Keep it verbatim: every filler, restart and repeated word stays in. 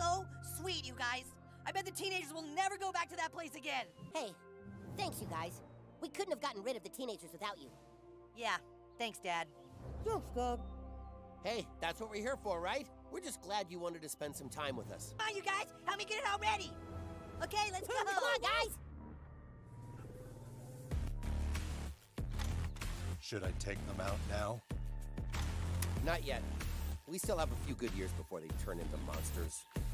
so sweet, you guys. I bet the teenagers will never go back to that place again. Hey, thanks, you guys. We couldn't have gotten rid of the teenagers without you. Yeah, thanks, Dad. Thanks, Dad. Hey, that's what we're here for, right? We're just glad you wanted to spend some time with us. Come on, you guys, help me get it all ready. Okay, let's go. Come on, guys. Should I take them out now? Not yet. We still have a few good years before they turn into monsters.